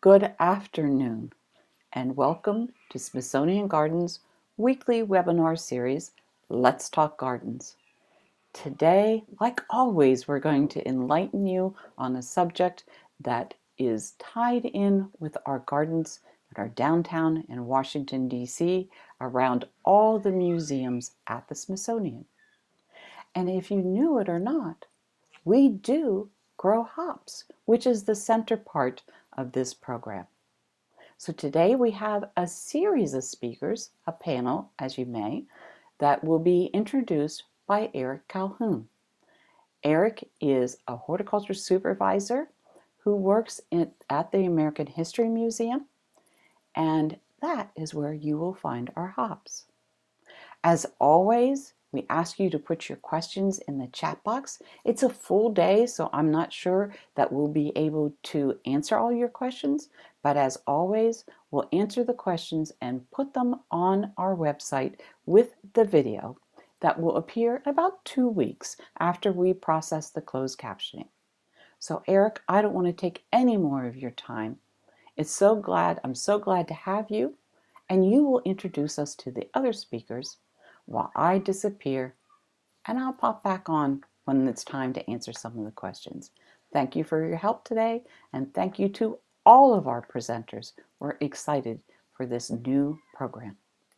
Good afternoon, and welcome to Smithsonian Gardens' weekly webinar series, Let's Talk Gardens. Today, like always, we're going to enlighten you on a subject that is tied in with our gardens that are downtown in Washington, D.C., around all the museums at the Smithsonian. And if you knew it or not, we do grow hops, which is the center part of this program. So today we have a series of speakers, a panel, as you may, that will be introduced by Eric Calhoun. Eric is a horticulture supervisor who works at the American History Museum, and that is where you will find our hops. As always, we ask you to put your questions in the chat box. It's a full day, so I'm not sure that we'll be able to answer all your questions, but as always, we'll answer the questions and put them on our website with the video that will appear in about 2 weeks after we process the closed captioning. So Eric, I don't want to take any more of your time. I'm so glad to have you, and you will introduce us to the other speakers while I disappear, and I'll pop back on when it's time to answer some of the questions. Thank you for your help today, and thank you to all of our presenters. We're excited for this new program.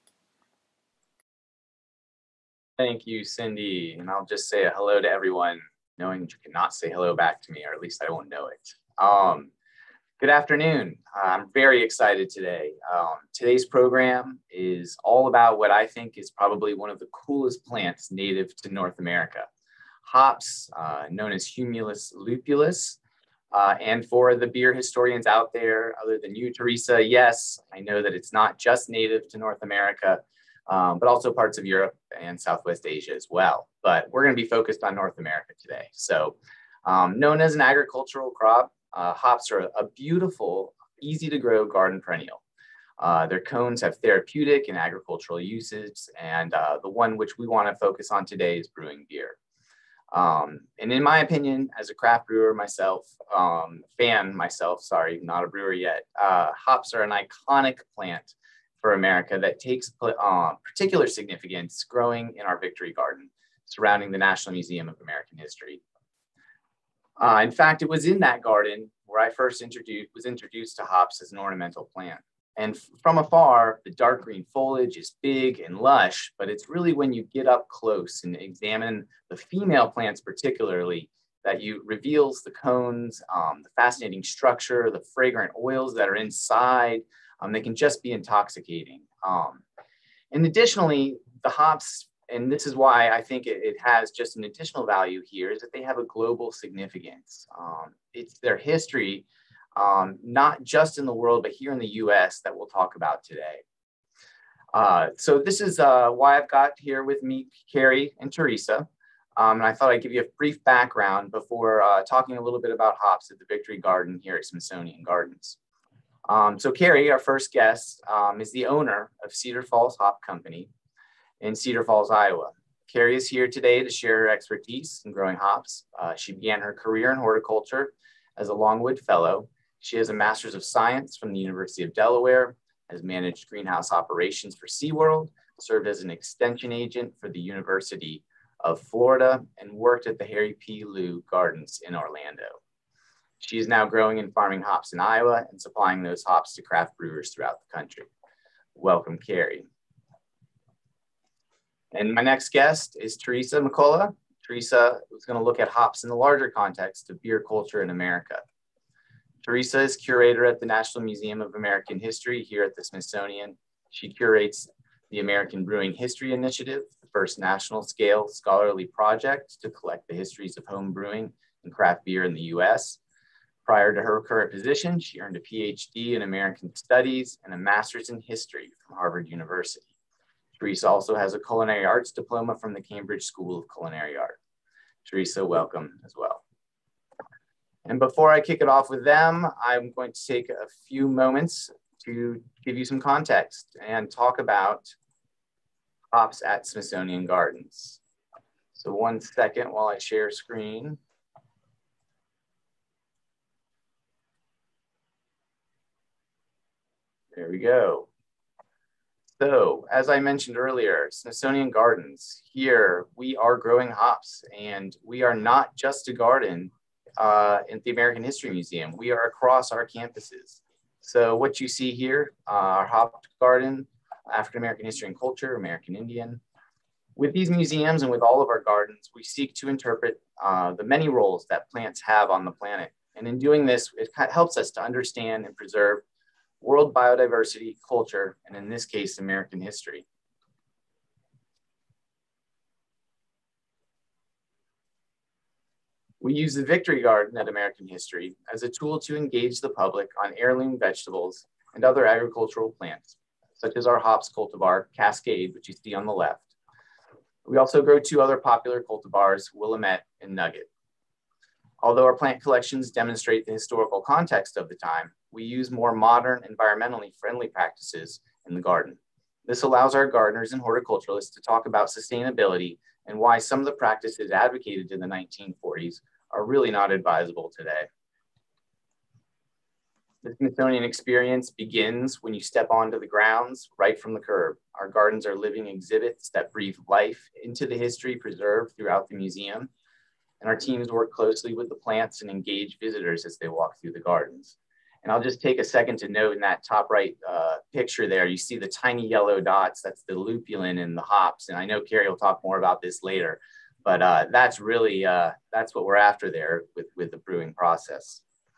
Thank you, Cindy. And I'll just say a hello to everyone, knowing that you cannot say hello back to me, or at least I won't know it. Good afternoon. I'm very excited today. Today's program is all about what I think is probably one of the coolest plants native to North America. Hops, known as Humulus lupulus. And for the beer historians out there, other than you, Teresa, yes, I know that it's not just native to North America, but also parts of Europe and Southwest Asia as well. But we're going to be focused on North America today. So known as an agricultural crop, hops are a beautiful, easy to grow garden perennial. Their cones have therapeutic and agricultural uses, and the one which we want to focus on today is brewing beer. And in my opinion, as a craft brewer myself, not a brewer yet, hops are an iconic plant for America that takes particular significance growing in our Victory Garden surrounding the National Museum of American History. In fact, it was in that garden where I first was introduced to hops as an ornamental plant. And from afar, the dark green foliage is big and lush, but it's really when you get up close and examine the female plants particularly that reveals the cones, the fascinating structure, the fragrant oils that are inside. They can just be intoxicating. And additionally, the hops, and this is why I think it has just an additional value here, is that they have a global significance. It's their history, not just in the world, but here in the US that we'll talk about today. So this is why I've got here with me Carrie and Teresa. And I thought I'd give you a brief background before talking a little bit about hops at the Victory Garden here at Smithsonian Gardens. So Carrie, our first guest, is the owner of Cedar Falls Hop Company in Cedar Falls, Iowa. Carrie is here today to share her expertise in growing hops. She began her career in horticulture as a Longwood Fellow. She has a Master's of Science from the University of Delaware, has managed greenhouse operations for SeaWorld, served as an extension agent for the University of Florida, and worked at the Harry P. Leu Gardens in Orlando. She is now growing and farming hops in Iowa and supplying those hops to craft brewers throughout the country. Welcome, Carrie. And my next guest is Teresa McCullough. Teresa is going to look at hops in the larger context of beer culture in America. Teresa is curator at the National Museum of American History here at the Smithsonian. She curates the American Brewing History Initiative, the first national scale scholarly project to collect the histories of home brewing and craft beer in the US. Prior to her current position, she earned a PhD in American Studies and a Master's in History from Harvard University. Teresa also has a culinary arts diploma from the Cambridge School of Culinary Art. Teresa, welcome as well. And before I kick it off with them, I'm going to take a few moments to give you some context and talk about hops at Smithsonian Gardens. So 1 second while I share screen. There we go. So, as I mentioned earlier, Smithsonian Gardens, here we are growing hops, and we are not just a garden in the American History Museum. We are across our campuses. So what you see here, our hop garden, African American History and Culture, American Indian. With these museums and with all of our gardens, we seek to interpret the many roles that plants have on the planet. And in doing this, it helps us to understand and preserve world biodiversity, culture, and in this case, American history. We use the Victory Garden at American History as a tool to engage the public on heirloom vegetables and other agricultural plants, such as our hops cultivar, Cascade, which you see on the left. We also grow two other popular cultivars, Willamette and Nugget. Although our plant collections demonstrate the historical context of the time, we use more modern, environmentally friendly practices in the garden. This allows our gardeners and horticulturalists to talk about sustainability and why some of the practices advocated in the 1940s are really not advisable today. The Smithsonian experience begins when you step onto the grounds right from the curb. Our gardens are living exhibits that breathe life into the history preserved throughout the museum. And our teams work closely with the plants and engage visitors as they walk through the gardens. And I'll just take a second to note in that top right picture there, you see the tiny yellow dots, that's the lupulin in the hops. And I know Carrie will talk more about this later, but that's really, that's what we're after there with the brewing process.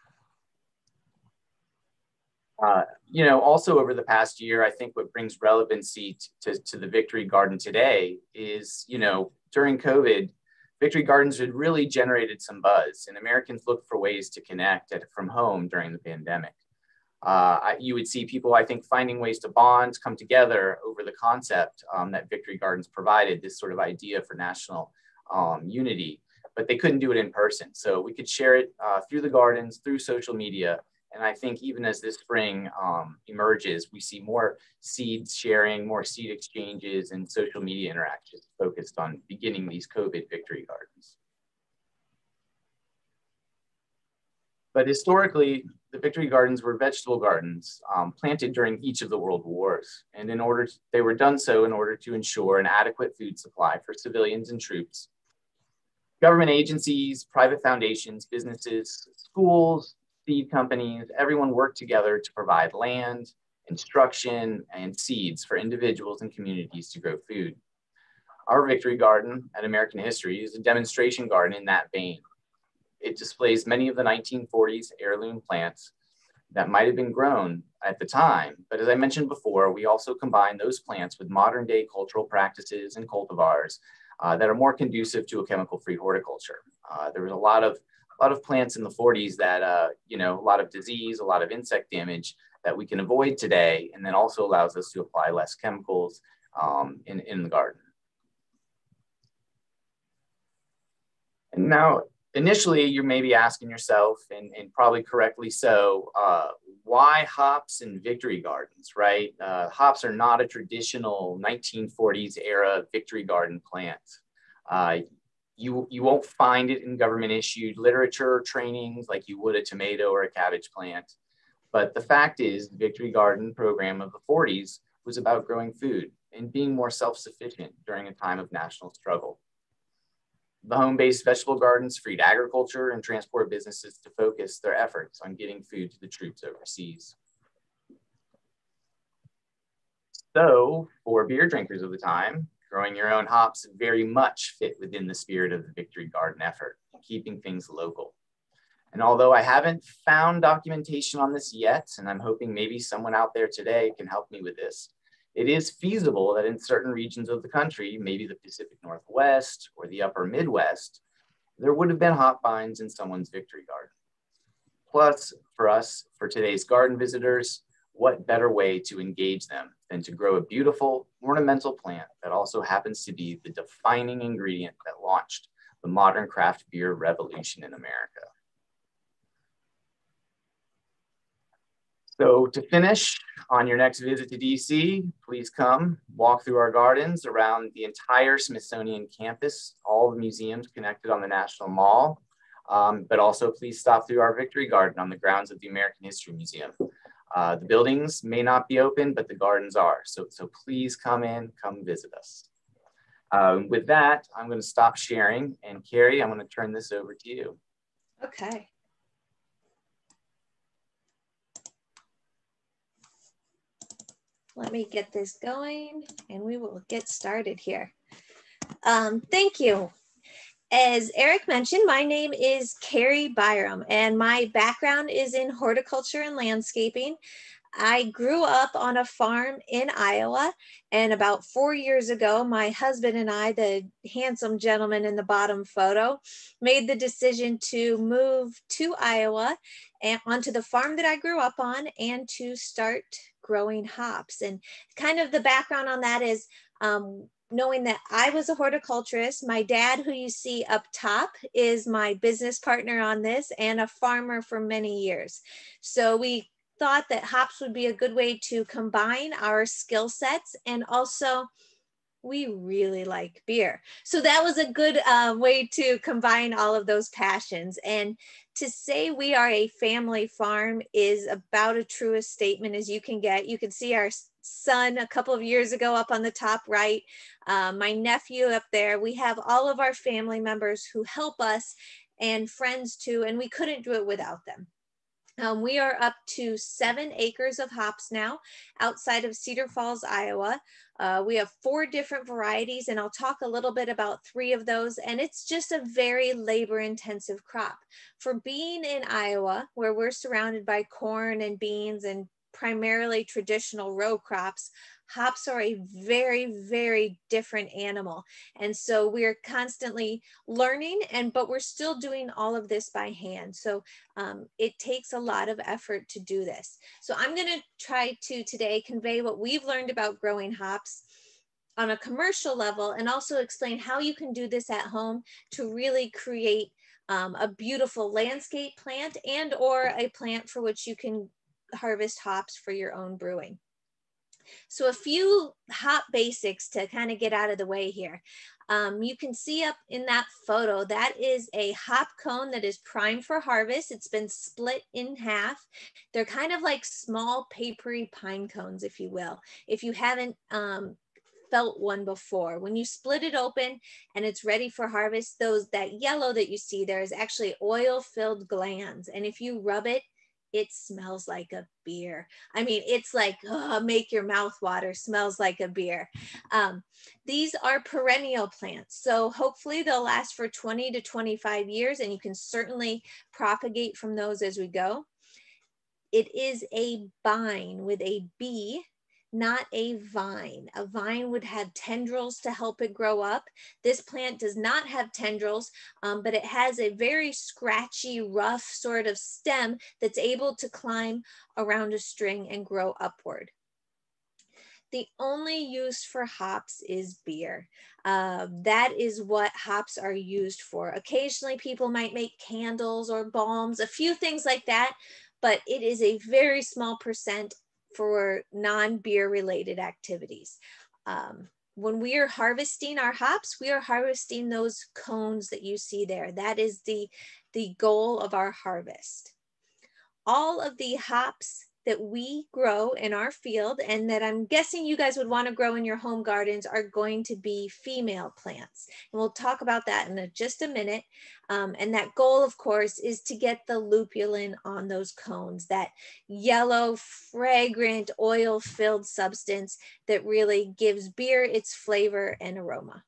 You know, also over the past year, I think what brings relevancy to the Victory Garden today is, you know, during COVID, Victory Gardens had really generated some buzz, and Americans looked for ways to connect from home during the pandemic. You would see people, I think, finding ways to bond, come together over the concept that Victory Gardens provided, this sort of idea for national unity, but they couldn't do it in person. So we could share it through the gardens, through social media. And I think even as this spring emerges, we see more seeds sharing, more seed exchanges, and social media interactions focused on beginning these COVID Victory Gardens. But historically, the Victory Gardens were vegetable gardens planted during each of the world wars. And they were done so in order to ensure an adequate food supply for civilians and troops. Government agencies, private foundations, businesses, schools, seed companies, everyone worked together to provide land, instruction, and seeds for individuals and communities to grow food. Our Victory Garden at American History is a demonstration garden in that vein. It displays many of the 1940s heirloom plants that might have been grown at the time, but as I mentioned before, we also combine those plants with modern day cultural practices and cultivars that are more conducive to a chemical-free horticulture. There was a lot of plants in the 40s that, you know, a lot of disease, a lot of insect damage that we can avoid today, and then also allows us to apply less chemicals in the garden. And now, initially, you may be asking yourself, and probably correctly so, why hops and Victory Gardens, right? Hops are not a traditional 1940s era Victory Garden plant. You won't find it in government issued literature or trainings like you would a tomato or a cabbage plant. But the fact is, the Victory Garden program of the 40s was about growing food and being more self-sufficient during a time of national struggle. The home-based vegetable gardens freed agriculture and transport businesses to focus their efforts on getting food to the troops overseas. So, for beer drinkers of the time, growing your own hops very much fit within the spirit of the Victory Garden effort, keeping things local. And although I haven't found documentation on this yet, and I'm hoping maybe someone out there today can help me with this, it is feasible that in certain regions of the country, maybe the Pacific Northwest or the upper Midwest, there would have been hop vines in someone's Victory Garden. Plus, for us, for today's garden visitors, what better way to engage them than to grow a beautiful ornamental plant that also happens to be the defining ingredient that launched the modern craft beer revolution in America. So to finish, on your next visit to DC, please come walk through our gardens around the entire Smithsonian campus, all the museums connected on the National Mall, but also please stop through our Victory Garden on the grounds of the American History Museum. The buildings may not be open, but the gardens are. So please come in, come visit us. With that, I'm going to stop sharing. And Carrie, I'm going to turn this over to you. Okay. Let me get this going and we will get started here. Thank you. As Eric mentioned, my name is Carrie Byram and my background is in horticulture and landscaping. I grew up on a farm in Iowa, and about 4 years ago, my husband and I, the handsome gentleman in the bottom photo, made the decision to move to Iowa and onto the farm that I grew up on and to start growing hops. And kind of the background on that is knowing that I was a horticulturist. My dad, who you see up top, is my business partner on this and a farmer for many years. So we thought that hops would be a good way to combine our skill sets, and also we really like beer. So that was a good way to combine all of those passions. And to say we are a family farm is about as true a statement as you can get. You can see our son a couple of years ago up on the top right, my nephew up there. We have all of our family members who help us and friends too, and we couldn't do it without them. We are up to 7 acres of hops now outside of Cedar Falls, Iowa. We have 4 different varieties, and I'll talk a little bit about 3 of those. And it's just a very labor intensive crop. For being in Iowa, where we're surrounded by corn and beans and primarily traditional row crops, hops are a very, very different animal. And so we're constantly learning, but we're still doing all of this by hand. So it takes a lot of effort to do this. So I'm going to try to today convey what we've learned about growing hops on a commercial level, and also explain how you can do this at home to really create a beautiful landscape plant and or a plant for which you can harvest hops for your own brewing. So a few hop basics to kind of get out of the way here. You can see up in that photo, that is a hop cone that is primed for harvest. It's been split in half. They're kind of like small papery pine cones, if you will. If you haven't felt one before, when you split it open and it's ready for harvest, that yellow that you see there is actually oil-filled glands. And if you rub it, it smells like a beer. I mean, it's like, oh, make your mouth water, smells like a beer. These are perennial plants. So hopefully they'll last for 20 to 25 years, and you can certainly propagate from those as we go. It is a bine with a B, not a vine. A vine would have tendrils to help it grow up. This plant does not have tendrils, but it has a very scratchy, rough sort of stem that's able to climb around a string and grow upward. The only use for hops is beer. That is what hops are used for. Occasionally people might make candles or balms, a few things like that, but it is a very small percent for non-beer related activities. When we are harvesting our hops, we are harvesting those cones that you see there. That is the goal of our harvest. All of the hops that we grow in our field, and that I'm guessing you guys would want to grow in your home gardens, are going to be female plants. And we'll talk about that in just a minute. And that goal, of course, is to get the lupulin on those cones, that yellow, fragrant, oil-filled substance that really gives beer its flavor and aroma.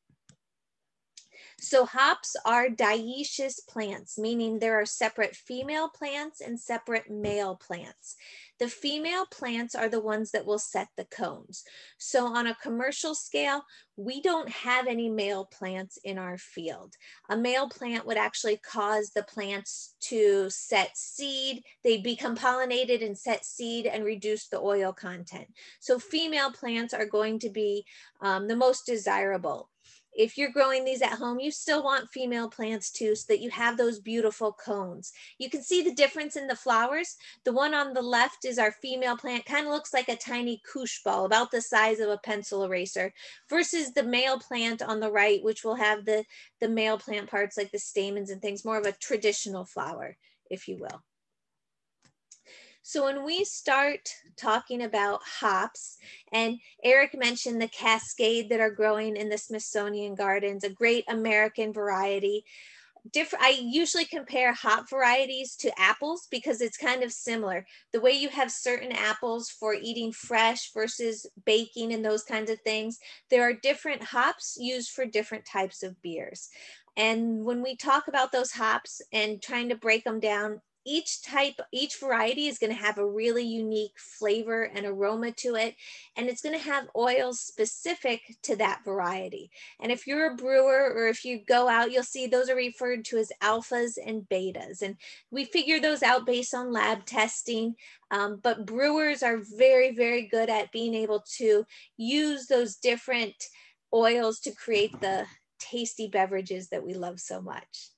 So hops are dioecious plants, meaning there are separate female plants and separate male plants. The female plants are the ones that will set the cones. So on a commercial scale, we don't have any male plants in our field. A male plant would actually cause the plants to set seed. They'd become pollinated and set seed and reduce the oil content. So female plants are going to be the most desirable. If you're growing these at home, you still want female plants too, so that you have those beautiful cones. You can see the difference in the flowers. The one on the left is our female plant, kind of looks like a tiny koosh ball, about the size of a pencil eraser, versus the male plant on the right, which will have the male plant parts like the stamens and things, more of a traditional flower, if you will. So when we start talking about hops, and Eric mentioned the Cascade that are growing in the Smithsonian Gardens, a great American variety. I usually compare hop varieties to apples because it's kind of similar. The way you have certain apples for eating fresh versus baking and those kinds of things, there are different hops used for different types of beers. And when we talk about those hops and trying to break them down, each variety is going to have a really unique flavor and aroma to it, and it's going to have oils specific to that variety. And if you're a brewer or if you go out, you'll see those are referred to as alphas and betas. And we figure those out based on lab testing. But brewers are very, very good at being able to use those different oils to create the tasty beverages that we love so much.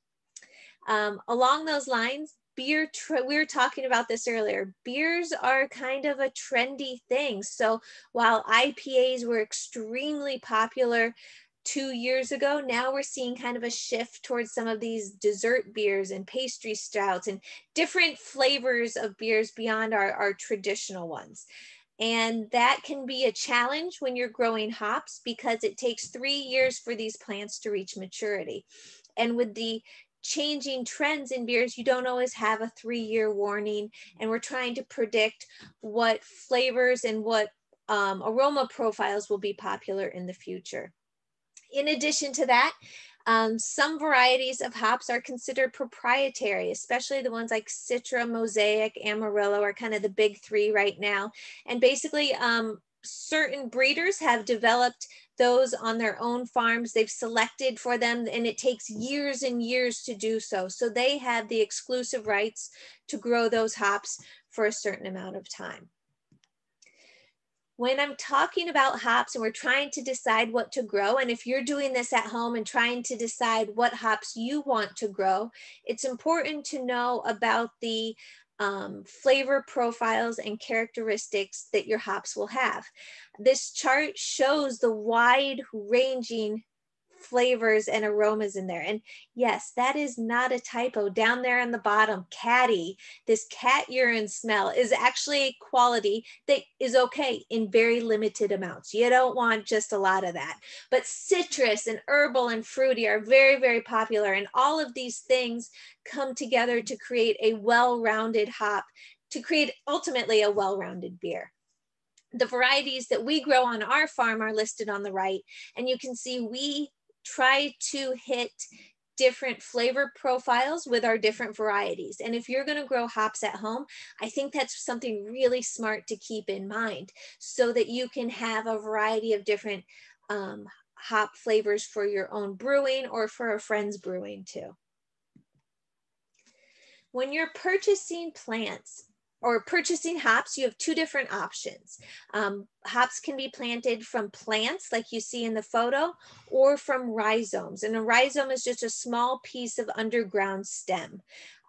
Along those lines, we were talking about this earlier. Beers are kind of a trendy thing. So while IPAs were extremely popular 2 years ago, now we're seeing kind of a shift towards some of these dessert beers and pastry stouts and different flavors of beers beyond our traditional ones. And that can be a challenge when you're growing hops because it takes 3 years for these plants to reach maturity. And with the changing trends in beers, you don't always have a 3-year warning. And we're trying to predict what flavors and what aroma profiles will be popular in the future. In addition to that, some varieties of hops are considered proprietary, especially the ones like Citra, Mosaic, Amarillo are kind of the big 3 right now. And basically, certain breeders have developed those on their own farms. They've selected for them, and it takes years and years to do so. So they have the exclusive rights to grow those hops for a certain amount of time. When I'm talking about hops and we're trying to decide what to grow, and if you're doing this at home and trying to decide what hops you want to grow, it's important to know about the flavor profiles and characteristics that your hops will have. This chart shows the wide ranging flavors and aromas in there. And yes, that is not a typo. Down there on the bottom, catty, this cat urine smell is actually a quality that is okay in very limited amounts. You don't want just a lot of that. But citrus and herbal and fruity are very, very popular. And all of these things come together to create a well-rounded hop, to create ultimately a well-rounded beer. The varieties that we grow on our farm are listed on the right. And you can see we try to hit different flavor profiles with our different varieties. And if you're going to grow hops at home, I think that's something really smart to keep in mind so that you can have a variety of different hop flavors for your own brewing or for a friend's brewing too. When you're purchasing plants, or purchasing hops, you have 2 different options. Hops can be planted from plants like you see in the photo or from rhizomes. And a rhizome is just a small piece of underground stem.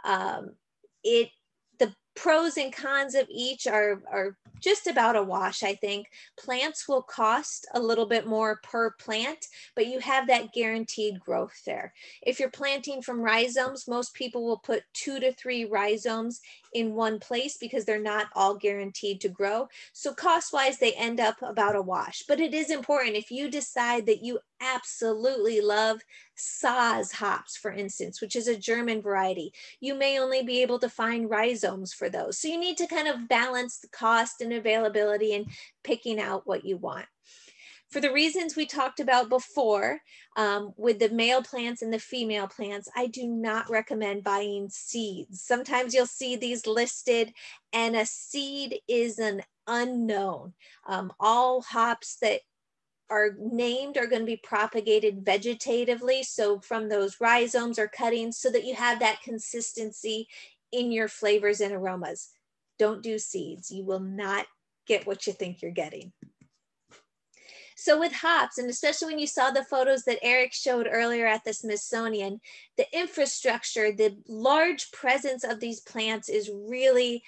The pros and cons of each are just about a wash, I think. Plants will cost a little bit more per plant, but you have that guaranteed growth there. If you're planting from rhizomes, most people will put 2 to 3 rhizomes in one place because they're not all guaranteed to grow. So cost-wise, they end up about a wash. But it is important if you decide that you absolutely love Saaz hops, for instance, which is a German variety. You may only be able to find rhizomes for those. So you need to kind of balance the cost and availability and picking out what you want. For the reasons we talked about before, with the male plants and the female plants, I do not recommend buying seeds. Sometimes you'll see these listed, and a seed is an unknown. All hops that are named are going to be propagated vegetatively, so from those rhizomes or cuttings, so that you have that consistency in your flavors and aromas. Don't do seeds. You will not get what you think you're getting. So with hops, and especially when you saw the photos that Eric showed earlier at the Smithsonian, the infrastructure, the large presence of these plants is really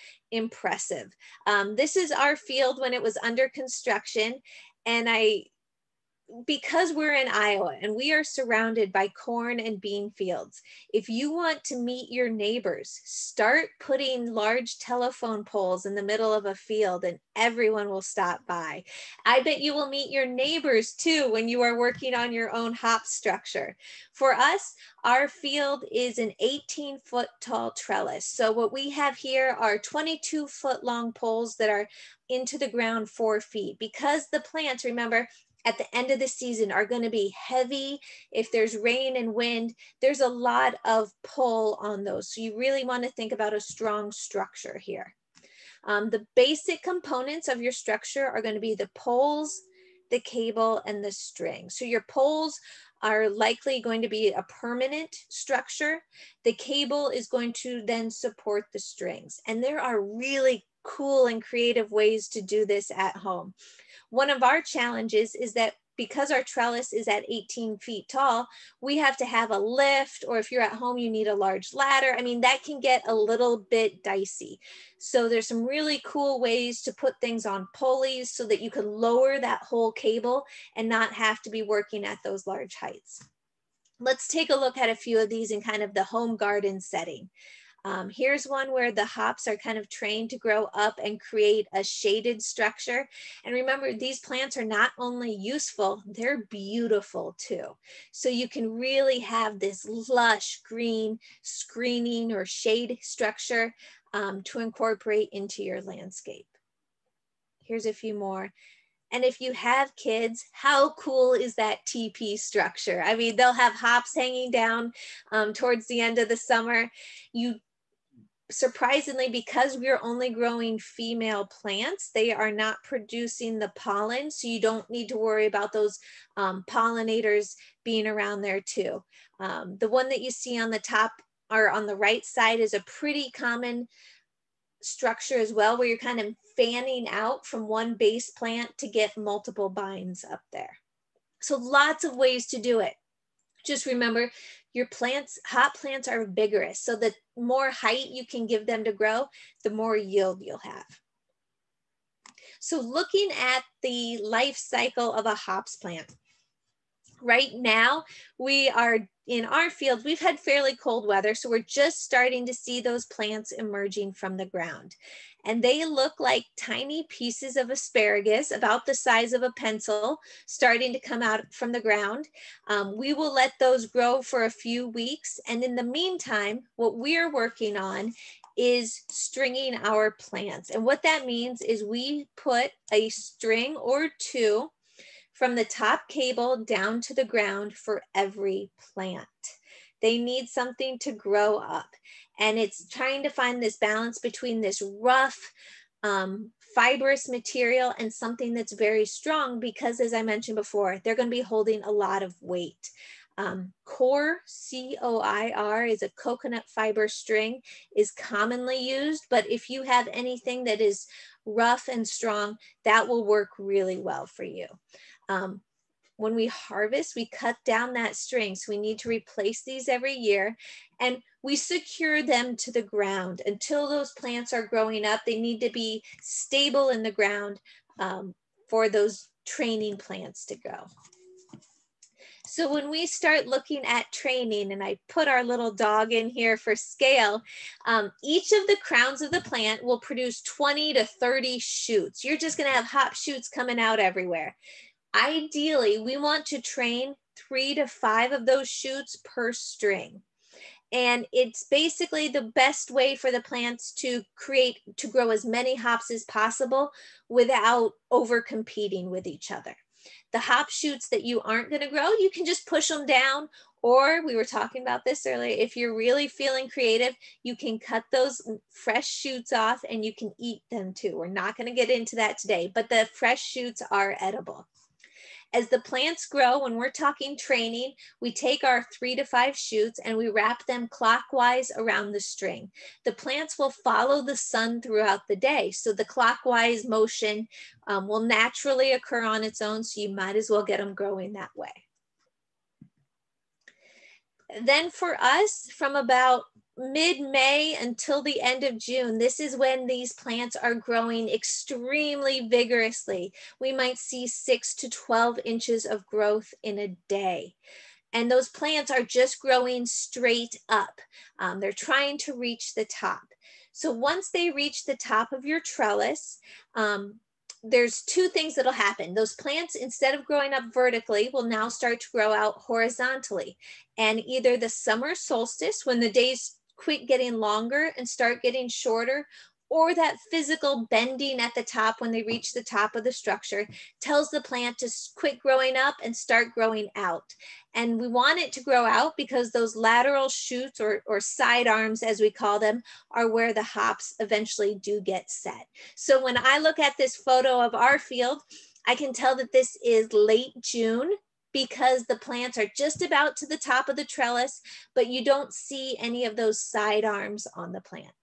impressive. This is our field when it was under construction, and I because we're in Iowa and we are surrounded by corn and bean fields, if you want to meet your neighbors, start putting large telephone poles in the middle of a field and everyone will stop by. I bet you will meet your neighbors too when you are working on your own hop structure. For us, our field is an 18-foot tall trellis. So what we have here are 22-foot long poles that are into the ground 4 feet, because the plants, remember, at the end of the season are going to be heavy. If there's rain and wind, there's a lot of pull on those. So you really want to think about a strong structure here. The basic components of your structure are going to be the poles, the cable, and the string. So your poles are likely going to be a permanent structure. The cable is going to then support the strings. And there are really cool and creative ways to do this at home. One of our challenges is that because our trellis is at 18 feet tall, we have to have a lift, or if you're at home, you need a large ladder. I mean, that can get a little bit dicey. So there's some really cool ways to put things on pulleys so that you can lower that whole cable and not have to be working at those large heights. Let's take a look at a few of these in kind of the home garden setting. Here's one where the hops are kind of trained to grow up and create a shaded structure. And remember, these plants are not only useful, they're beautiful too. So you can really have this lush green screening or shade structure to incorporate into your landscape. Here's a few more. And if you have kids, how cool is that teepee structure? I mean, they'll have hops hanging down towards the end of the summer. Surprisingly, because we're only growing female plants, they are not producing the pollen. So you don't need to worry about those pollinators being around there too. The one that you see on the top or on the right side is a pretty common structure as well, where you're kind of fanning out from one base plant to get multiple vines up there. So lots of ways to do it. Just remember, your plants, hop plants are vigorous. So the more height you can give them to grow, the more yield you'll have. So looking at the life cycle of a hops plant. Right now, we are in our field, we've had fairly cold weather, so we're just starting to see those plants emerging from the ground. And they look like tiny pieces of asparagus, about the size of a pencil, starting to come out from the ground. We will let those grow for a few weeks. And in the meantime, what we're working on is stringing our plants. And what that means is we put a string or two from the top cable down to the ground for every plant. They need something to grow up. And it's trying to find this balance between this rough, fibrous material and something that's very strong, because as I mentioned before, they're going to be holding a lot of weight. Coir, C-O-I-R, is a coconut fiber string, is commonly used, but if you have anything that is rough and strong, that will work really well for you. When we harvest, we cut down that string. So we need to replace these every year, and we secure them to the ground until those plants are growing up. They need to be stable in the ground for those training plants to grow. So when we start looking at training, and I put our little dog in here for scale, each of the crowns of the plant will produce 20 to 30 shoots. You're just going to have hop shoots coming out everywhere. Ideally, we want to train 3 to 5 of those shoots per string. And it's basically the best way for the plants to grow as many hops as possible without over competing with each other. The hop shoots that you aren't going to grow, you can just push them down, or we were talking about this earlier, if you're really feeling creative, you can cut those fresh shoots off and you can eat them too. We're not going to get into that today, but the fresh shoots are edible. As the plants grow, when we're talking training, we take our 3 to 5 shoots and we wrap them clockwise around the string. The plants will follow the sun throughout the day. So the clockwise motion will naturally occur on its own. So you might as well get them growing that way. Then for us, from about mid-May until the end of June, this is when these plants are growing extremely vigorously. We might see 6 to 12 inches of growth in a day. And those plants are just growing straight up. They're trying to reach the top. So once they reach the top of your trellis, there's two things that'll happen. Those plants, instead of growing up vertically, will now start to grow out horizontally. And either the summer solstice, when the days quit getting longer and start getting shorter, or that physical bending at the top when they reach the top of the structure, tells the plant to quit growing up and start growing out. And we want it to grow out because those lateral shoots or side arms, as we call them, are where the hops eventually do get set. So when I look at this photo of our field, I can tell that this is late June, because the plants are just about to the top of the trellis, but you don't see any of those side arms on the plant.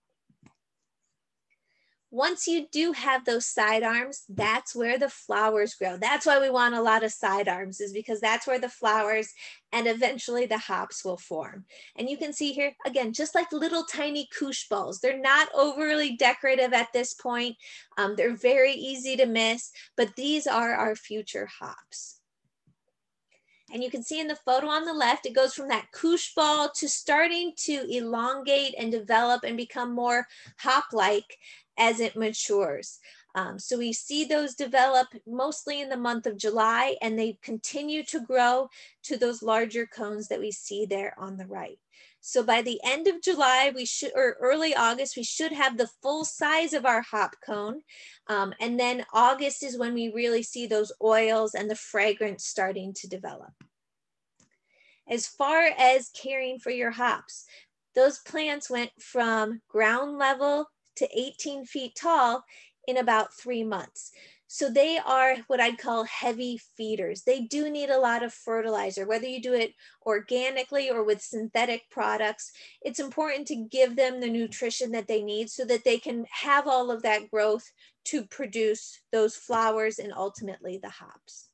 Once you do have those side arms, that's where the flowers grow. That's why we want a lot of side arms, is because that's where the flowers and eventually the hops will form. And you can see here, again, just like little tiny couche balls. They're not overly decorative at this point. They're very easy to miss, but these are our future hops. And you can see in the photo on the left, it goes from that couche ball to starting to elongate and develop and become more hop-like as it matures. So we see those develop mostly in the month of July, and they continue to grow to those larger cones that we see there on the right. So by the end of July, or early August, we should have the full size of our hop cone. And then August is when we really see those oils and the fragrance starting to develop. As far as caring for your hops, those plants went from ground level to 18 feet tall in about 3 months. So they are what I'd call heavy feeders. They do need a lot of fertilizer, whether you do it organically or with synthetic products. It's important to give them the nutrition that they need so that they can have all of that growth to produce those flowers and ultimately the hops.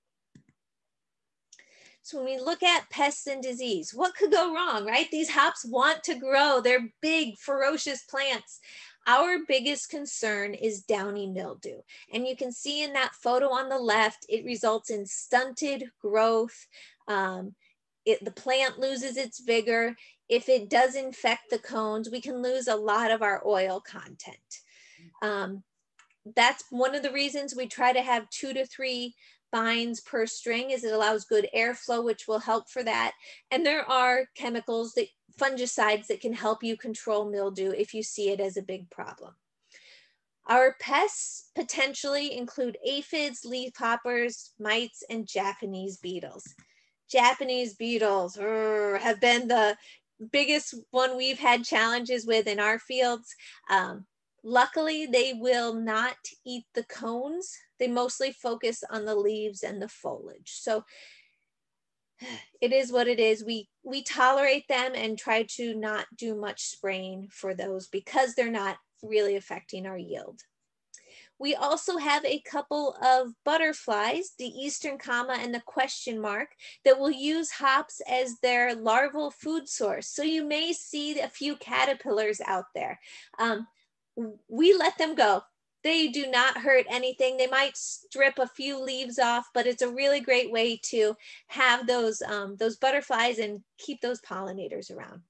So when we look at pests and disease, what could go wrong, right? These hops want to grow. They're big, ferocious plants. Our biggest concern is downy mildew. And you can see in that photo on the left, it results in stunted growth. The plant loses its vigor. If it does infect the cones, we can lose a lot of our oil content. That's one of the reasons we try to have 2 to 3 vines per string, is it allows good airflow, which will help for that. And there are chemicals, fungicides that can help you control mildew if you see it as a big problem. Our pests potentially include aphids, leafhoppers, mites, and Japanese beetles. Japanese beetles have been the biggest one we've had challenges with in our fields. Luckily, they will not eat the cones. They mostly focus on the leaves and the foliage. So it is what it is. We tolerate them and try to not do much spraying for those because they're not really affecting our yield. We also have a couple of butterflies, the eastern comma and the question mark, that will use hops as their larval food source. So you may see a few caterpillars out there. We let them go. They do not hurt anything. They might strip a few leaves off, but it's a really great way to have those butterflies and keep those pollinators around.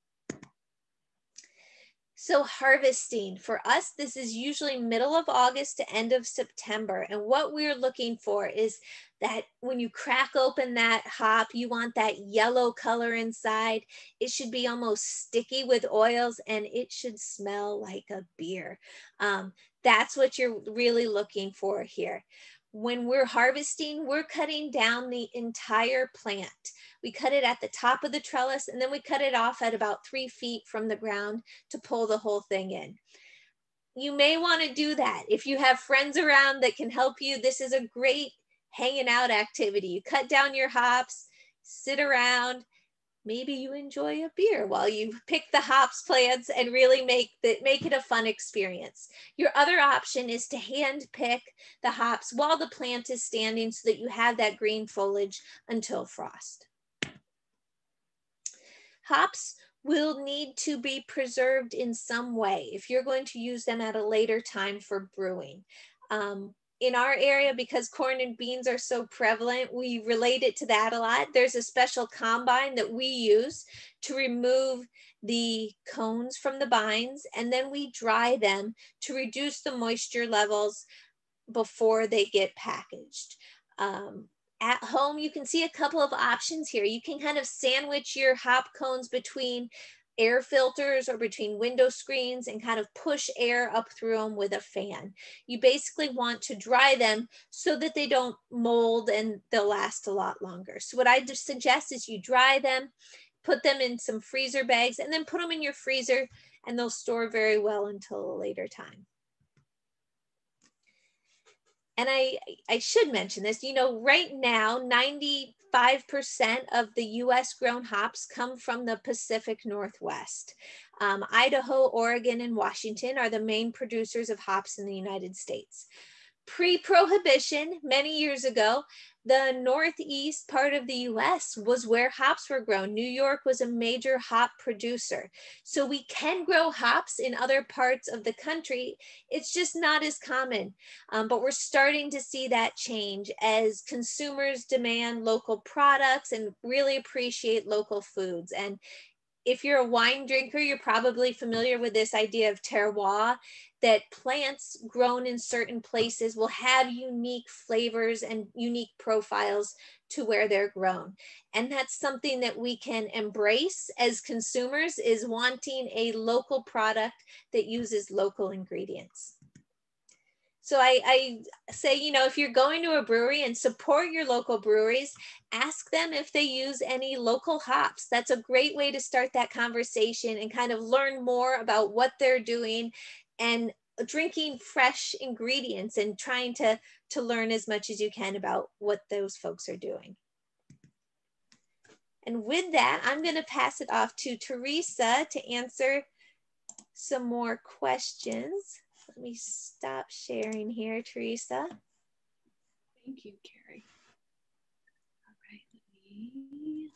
So harvesting, for us, this is usually middle of August to end of September. And what we're looking for is that when you crack open that hop, you want that yellow color inside. It should be almost sticky with oils, and it should smell like a beer. That's what you're really looking for here. When we're harvesting, we're cutting down the entire plant. We cut it at the top of the trellis, and then we cut it off at about 3 feet from the ground to pull the whole thing in. You may want to do that. If you have friends around that can help you, this is a great hanging out activity. You cut down your hops, sit around, maybe you enjoy a beer while you pick the hops plants and really make it a fun experience. Your other option is to hand pick the hops while the plant is standing so that you have that green foliage until frost. Hops will need to be preserved in some way if you're going to use them at a later time for brewing. In our area, because corn and beans are so prevalent, we relate it to that a lot. There's a special combine that we use to remove the cones from the binds, and then we dry them to reduce the moisture levels before they get packaged. At home, you can see a couple of options here. You can kind of sandwich your hop cones between air filters or between window screens and kind of push air up through them with a fan. You basically want to dry them so that they don't mold and they'll last a lot longer. So what I just suggest is you dry them, put them in some freezer bags, and then put them in your freezer, and they'll store very well until a later time. And I should mention this, you know, right now, 95% of the US grown hops come from the Pacific Northwest. Idaho, Oregon, and Washington are the main producers of hops in the United States. Pre-Prohibition, many years ago, the Northeast part of the US was where hops were grown. New York was a major hop producer. So we can grow hops in other parts of the country. It's just not as common. But we're starting to see that change as consumers demand local products and really appreciate local foods. And if you're a wine drinker, you're probably familiar with this idea of terroir, that plants grown in certain places will have unique flavors and unique profiles to where they're grown. And that's something that we can embrace as consumers, is wanting a local product that uses local ingredients. So I say, you know, if you're going to a brewery, and support your local breweries, ask them if they use any local hops. That's a great way to start that conversation and kind of learn more about what they're doing and drinking fresh ingredients and trying to learn as much as you can about what those folks are doing. And with that, I'm going to pass it off to Teresa to answer some more questions. Let me stop sharing here, Teresa. Thank you, Carrie. All right, let me.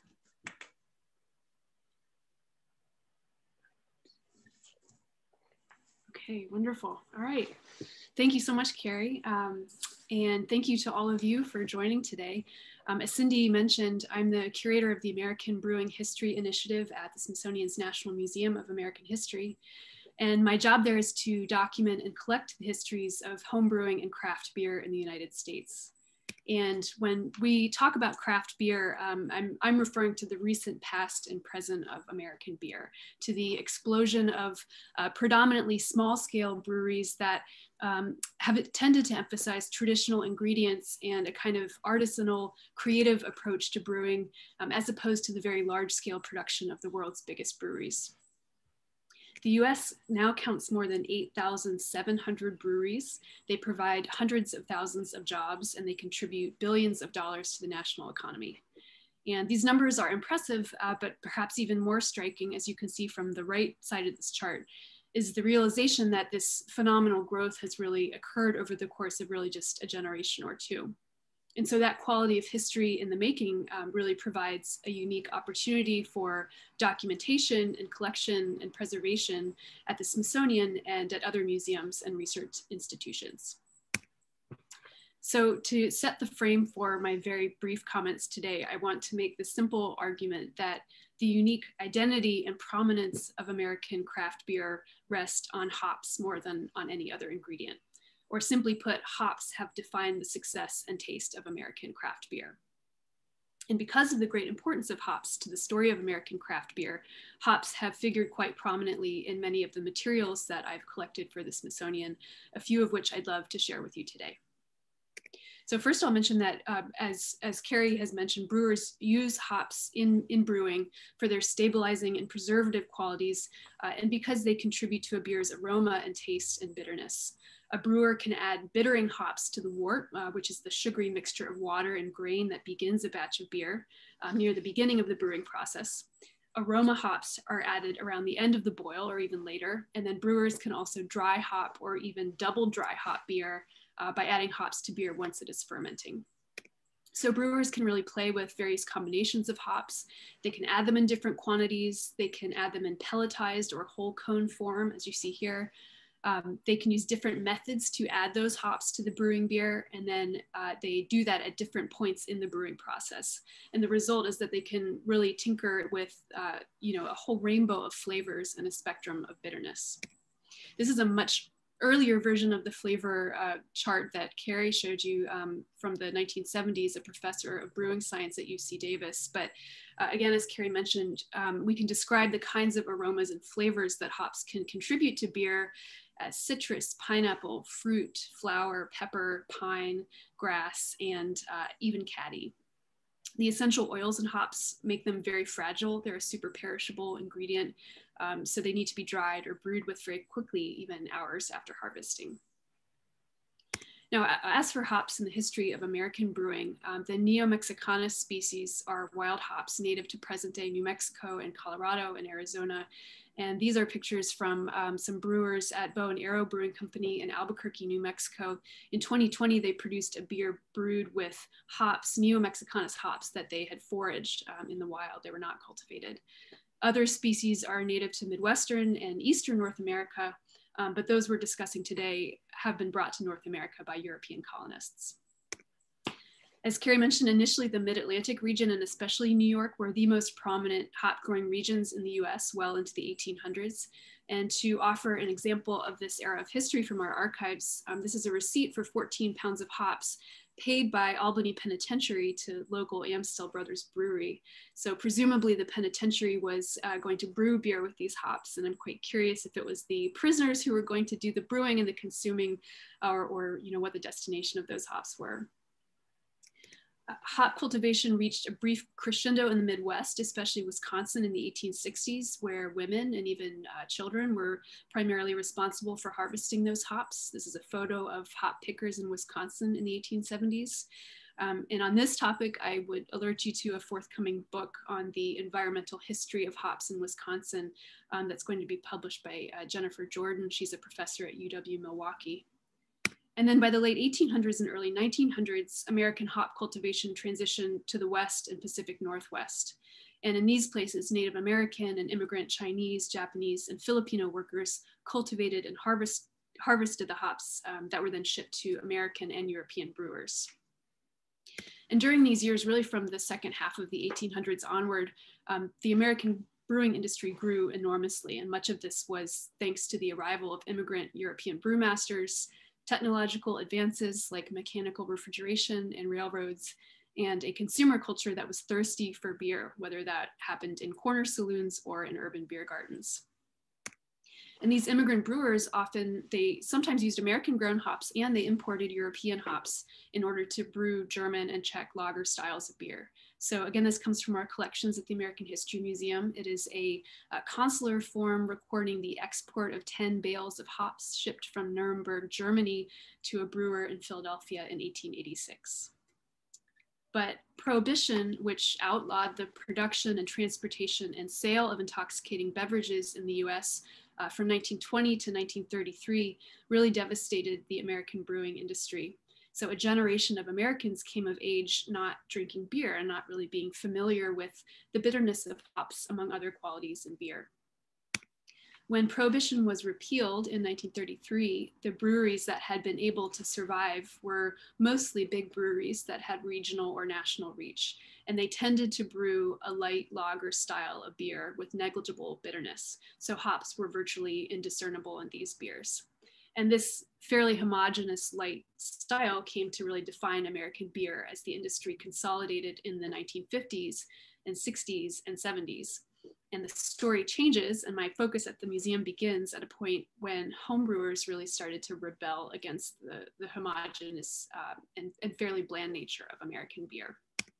Okay, wonderful. All right. Thank you so much, Carrie. And thank you to all of you for joining today. As Cindy mentioned, I'm the curator of the American Brewing History Initiative at the Smithsonian's National Museum of American History. And my job there is to document and collect the histories of home brewing and craft beer in the United States. And when we talk about craft beer, I'm referring to the recent past and present of American beer, to the explosion of predominantly small-scale breweries that have tended to emphasize traditional ingredients and a kind of artisanal, creative approach to brewing, as opposed to the very large-scale production of the world's biggest breweries. The US now counts more than 8,700 breweries. They provide hundreds of thousands of jobs, and they contribute billions of dollars to the national economy. And these numbers are impressive, but perhaps even more striking, as you can see from the right side of this chart, is the realization that this phenomenal growth has really occurred over the course of really just a generation or two. And so that quality of history in the making really provides a unique opportunity for documentation and collection and preservation at the Smithsonian and at other museums and research institutions. So to set the frame for my very brief comments today, I want to make the simple argument that the unique identity and prominence of American craft beer rest on hops more than on any other ingredient. Or simply put, hops have defined the success and taste of American craft beer. And because of the great importance of hops to the story of American craft beer, hops have figured quite prominently in many of the materials that I've collected for the Smithsonian, a few of which I'd love to share with you today. So first I'll mention that as Carrie has mentioned, brewers use hops in brewing for their stabilizing and preservative qualities, and because they contribute to a beer's aroma and taste and bitterness. A brewer can add bittering hops to the wort, which is the sugary mixture of water and grain that begins a batch of beer near the beginning of the brewing process. Aroma hops are added around the end of the boil or even later, and then brewers can also dry hop or even double dry hop beer by adding hops to beer once it is fermenting. So brewers can really play with various combinations of hops. They can add them in different quantities. They can add them in pelletized or whole cone form, as you see here. They can use different methods to add those hops to the brewing beer, and then they do that at different points in the brewing process. And the result is that they can really tinker with a whole rainbow of flavors and a spectrum of bitterness. This is a much earlier version of the flavor chart that Carrie showed you from the 1970s, a professor of brewing science at UC Davis. But again, as Carrie mentioned, we can describe the kinds of aromas and flavors that hops can contribute to beer as citrus, pineapple, fruit, flower, pepper, pine, grass, and even caddy. The essential oils in hops make them very fragile. They're a super perishable ingredient, so they need to be dried or brewed with very quickly, even hours after harvesting. Now, as for hops in the history of American brewing, the Neo-Mexicanus species are wild hops native to present-day New Mexico and Colorado and Arizona. And these are pictures from some brewers at Bow and Arrow Brewing Company in Albuquerque, New Mexico. In 2020, they produced a beer brewed with hops, Neo-Mexicanus hops that they had foraged in the wild. They were not cultivated. Other species are native to Midwestern and Eastern North America, but those we're discussing today have been brought to North America by European colonists. As Carrie mentioned, initially the Mid-Atlantic region and especially New York were the most prominent hop growing regions in the US well into the 1800s. And to offer an example of this era of history from our archives, this is a receipt for 14 pounds of hops paid by Albany Penitentiary to local Amstel Brothers Brewery. So presumably the penitentiary was going to brew beer with these hops. And I'm quite curious if it was the prisoners who were going to do the brewing and the consuming, or what the destination of those hops were. Hop cultivation reached a brief crescendo in the Midwest, especially Wisconsin in the 1860s, where women and even children were primarily responsible for harvesting those hops. This is a photo of hop pickers in Wisconsin in the 1870s. And on this topic, I would alert you to a forthcoming book on the environmental history of hops in Wisconsin that's going to be published by Jennifer Jordan. She's a professor at UW-Milwaukee. And then by the late 1800s and early 1900s, American hop cultivation transitioned to the West and Pacific Northwest. And in these places, Native American and immigrant Chinese, Japanese, and Filipino workers cultivated and harvested the hops that were then shipped to American and European brewers. And during these years, really from the second half of the 1800s onward, the American brewing industry grew enormously. And much of this was thanks to the arrival of immigrant European brewmasters, technological advances like mechanical refrigeration and railroads, and a consumer culture that was thirsty for beer, whether that happened in corner saloons or in urban beer gardens. And these immigrant brewers they sometimes used American grown hops, and they imported European hops in order to brew German and Czech lager styles of beer. So again, this comes from our collections at the American History Museum. It is a consular form recording the export of 10 bales of hops shipped from Nuremberg, Germany to a brewer in Philadelphia in 1886. But Prohibition, which outlawed the production and transportation and sale of intoxicating beverages in the US from 1920 to 1933, really devastated the American brewing industry. So a generation of Americans came of age not drinking beer and not really being familiar with the bitterness of hops, among other qualities in beer. When Prohibition was repealed in 1933, the breweries that had been able to survive were mostly big breweries that had regional or national reach, and they tended to brew a light lager style of beer with negligible bitterness. So hops were virtually indiscernible in these beers. And this fairly homogeneous light style came to really define American beer as the industry consolidated in the 1950s and 60s and 70s. And the story changes, and my focus at the museum begins at a point when homebrewers really started to rebel against the homogeneous and fairly bland nature of American beer.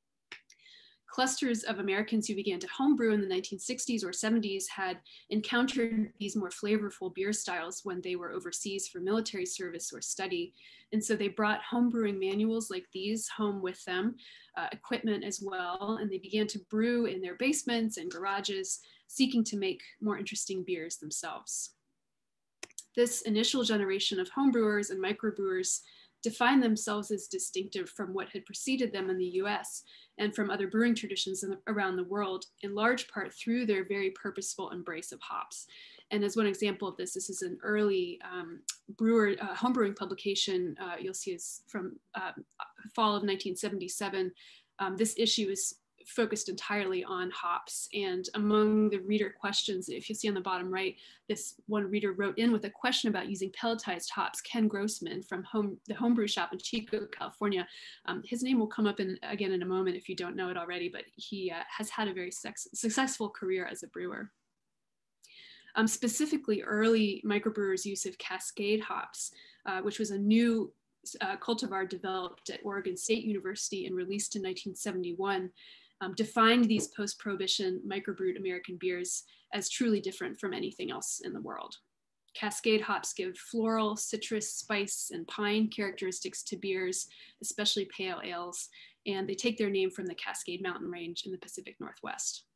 Clusters of Americans who began to homebrew in the 1960s or 70s had encountered these more flavorful beer styles when they were overseas for military service or study. And so they brought homebrewing manuals like these home with them, equipment as well, and they began to brew in their basements and garages, seeking to make more interesting beers themselves. This initial generation of homebrewers and microbrewers defined themselves as distinctive from what had preceded them in the US and from other brewing traditions around the world, in large part through their very purposeful embrace of hops. And as one example of this, this is an early homebrewing publication you'll see is from fall of 1977. This issue is focused entirely on hops. And among the reader questions, if you see on the bottom right, this one reader wrote in with a question about using pelletized hops. Ken Grossman from the Homebrew Shop in Chico, California. His name will come up again in a moment if you don't know it already, but he has had a very successful career as a brewer. Specifically, early microbrewers' use of Cascade hops, which was a new cultivar developed at Oregon State University and released in 1971, defined these post-prohibition microbrewed American beers as truly different from anything else in the world. Cascade hops give floral, citrus, spice, and pine characteristics to beers, especially pale ales, and they take their name from the Cascade Mountain Range in the Pacific Northwest.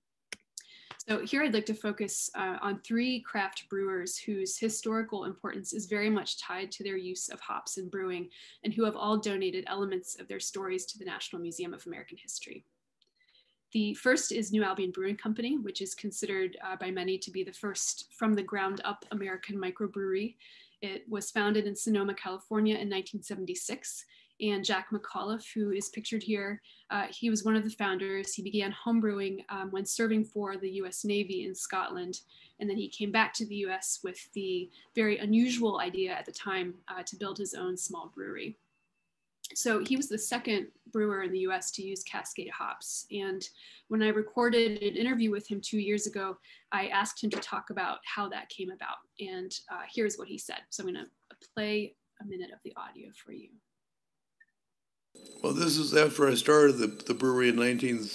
So here I'd like to focus on three craft brewers whose historical importance is very much tied to their use of hops in brewing and who have all donated elements of their stories to the National Museum of American History. The first is New Albion Brewing Company, which is considered by many to be the first from the ground up American microbrewery. It was founded in Sonoma, California in 1976. And Jack McAuliffe, who is pictured here, he was one of the founders. He began homebrewing when serving for the US Navy in Scotland. And then he came back to the US with the very unusual idea at the time to build his own small brewery. So he was the second brewer in the US to use Cascade hops. And when I recorded an interview with him 2 years ago, I asked him to talk about how that came about. And here's what he said. So I'm gonna play a minute of the audio for you. Well, this is after I started the brewery in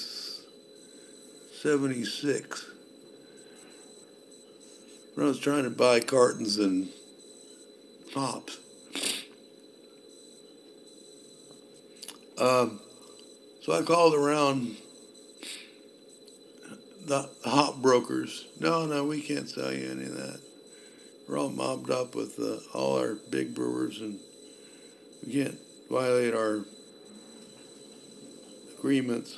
1976. When I was trying to buy cartons and hops. So I called around the hop brokers. No, we can't sell you any of that. We're all mobbed up with all our big brewers, and we can't violate our agreements.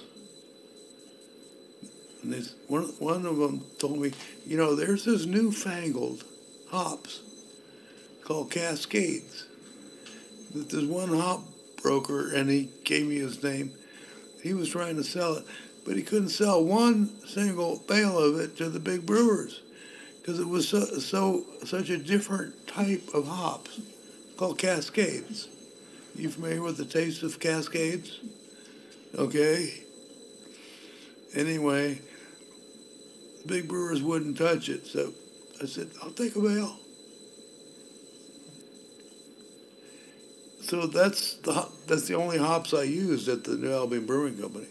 And one of them told me, you know, there's this newfangled hops called Cascades. That there's one hop broker, and he gave me his name. He was trying to sell it, but he couldn't sell one single bale of it to the big brewers because it was such a different type of hops called Cascades. You familiar with the taste of Cascades? Okay. Anyway, the big brewers wouldn't touch it, so I said, I'll take a bale. So that's the only hops I used at the New Albion Brewing Company.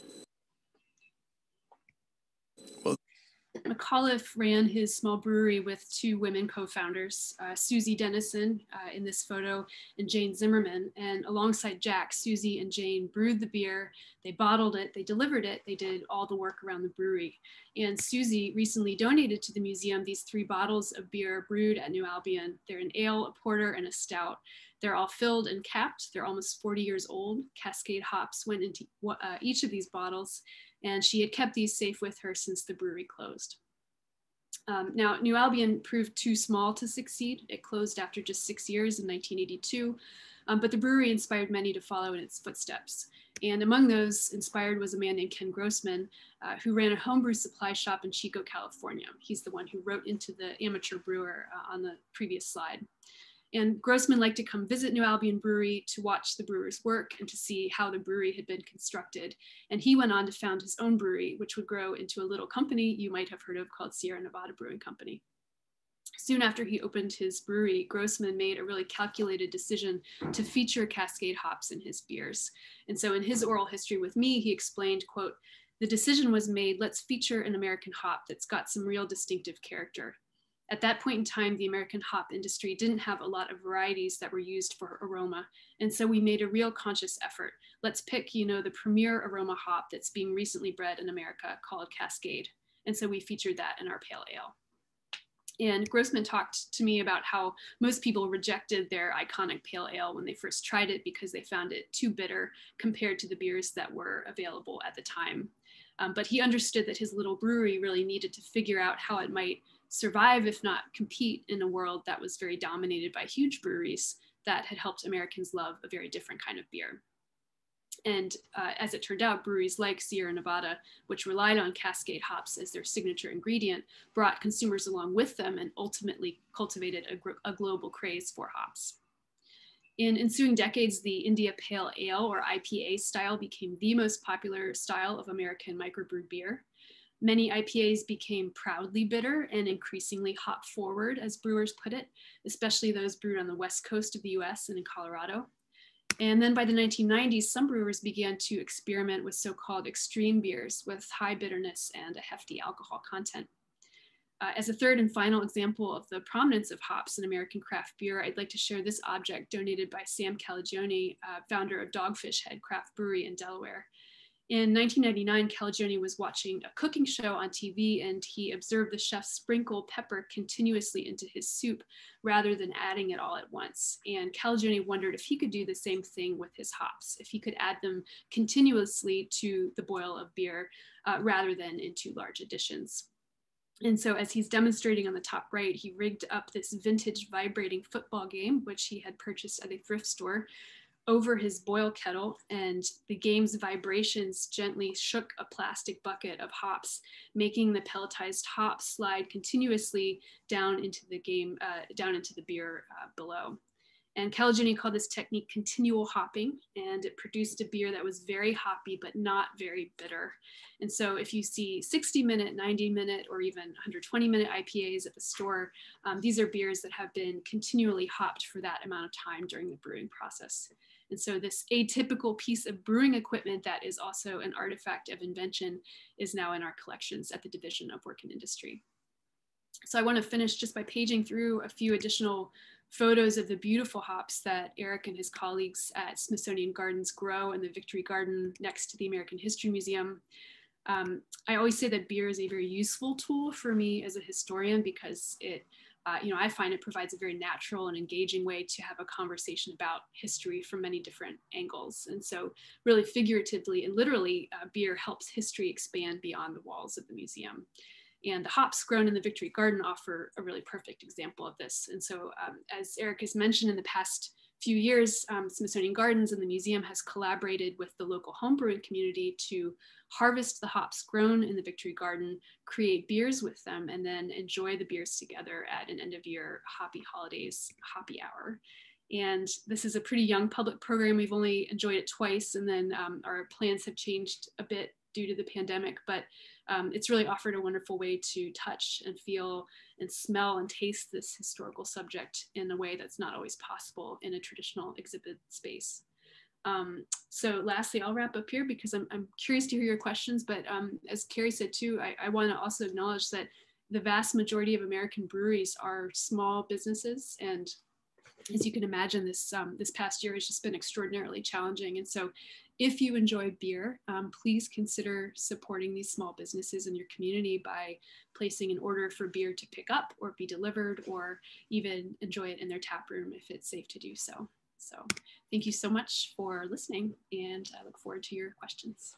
Well, McAuliffe ran his small brewery with two women co-founders, Susie Dennison in this photo and Jane Zimmerman. And alongside Jack, Susie and Jane brewed the beer, they bottled it, they delivered it, they did all the work around the brewery. And Susie recently donated to the museum these 3 bottles of beer brewed at New Albion. They're an ale, a porter, and a stout. They're all filled and capped. They're almost 40 years old. Cascade hops went into each of these bottles, and she had kept these safe with her since the brewery closed. Now, New Albion proved too small to succeed. It closed after just 6 years in 1982, but the brewery inspired many to follow in its footsteps. And among those inspired was a man named Ken Grossman, who ran a homebrew supply shop in Chico, California. He's the one who wrote into the amateur brewer on the previous slide. And Grossman liked to come visit New Albion Brewery to watch the brewers work and to see how the brewery had been constructed. And he went on to found his own brewery, which would grow into a little company you might have heard of called Sierra Nevada Brewing Company. Soon after he opened his brewery, Grossman made a really calculated decision to feature Cascade hops in his beers. And so in his oral history with me, he explained, quote, "The decision was made, let's feature an American hop that's got some real distinctive character. At that point in time, the American hop industry didn't have a lot of varieties that were used for aroma. And so we made a real conscious effort. Let's pick, you know, the premier aroma hop that's being recently bred in America called Cascade. And so we featured that in our pale ale." And Grossman talked to me about how most people rejected their iconic pale ale when they first tried it because they found it too bitter compared to the beers that were available at the time. But he understood that his little brewery really needed to figure out how it might survive, if not compete, in a world that was very dominated by huge breweries that had helped Americans love a very different kind of beer. And as it turned out, breweries like Sierra Nevada, which relied on Cascade hops as their signature ingredient, brought consumers along with them and ultimately cultivated a global craze for hops. In ensuing decades, the India Pale Ale, or IPA style, became the most popular style of American microbrewed beer. Many IPAs became proudly bitter and increasingly hop forward, as brewers put it, especially those brewed on the west coast of the US and in Colorado. And then by the 1990s, some brewers began to experiment with so-called extreme beers with high bitterness and a hefty alcohol content. As a third and final example of the prominence of hops in American craft beer, I'd like to share this object donated by Sam Calagione, founder of Dogfish Head Craft Brewery in Delaware. In 1999, Calagione was watching a cooking show on TV, and he observed the chef sprinkle pepper continuously into his soup rather than adding it all at once. And Calagione wondered if he could do the same thing with his hops, if he could add them continuously to the boil of beer rather than into large additions. And so as he's demonstrating on the top right, he rigged up this vintage vibrating football game, which he had purchased at a thrift store, over his boil kettle, and the game's vibrations gently shook a plastic bucket of hops, making the pelletized hops slide continuously down into the beer below. And Calagione called this technique continual hopping, and it produced a beer that was very hoppy, but not very bitter. And so if you see 60-minute, 90-minute, or even 120-minute IPAs at the store, these are beers that have been continually hopped for that amount of time during the brewing process. And so this atypical piece of brewing equipment that is also an artifact of invention is now in our collections at the Division of Work and Industry. So I want to finish just by paging through a few additional photos of the beautiful hops that Eric and his colleagues at Smithsonian Gardens grow in the Victory Garden next to the American History Museum. I always say that beer is a very useful tool for me as a historian because it, I find it provides a very natural and engaging way to have a conversation about history from many different angles. And so really figuratively and literally, beer helps history expand beyond the walls of the museum. And the hops grown in the Victory Garden offer a really perfect example of this. And so as Eric has mentioned, in the past few years, Smithsonian Gardens and the museum has collaborated with the local homebrewing community to harvest the hops grown in the Victory Garden, create beers with them, and then enjoy the beers together at an end of year Hoppy Holidays Hoppy Hour. And this is a pretty young public program. We've only enjoyed it twice, and then our plans have changed a bit due to the pandemic, but it's really offered a wonderful way to touch and feel and smell and taste this historical subject in a way that's not always possible in a traditional exhibit space. So lastly, I'll wrap up here because I'm curious to hear your questions, but as Carrie said too, I want to also acknowledge that the vast majority of American breweries are small businesses, and as you can imagine, this past year has just been extraordinarily challenging. And so if you enjoy beer, please consider supporting these small businesses in your community by placing an order for beer to pick up or be delivered, or even enjoy it in their tap room if it's safe to do so. So thank you so much for listening, and I look forward to your questions.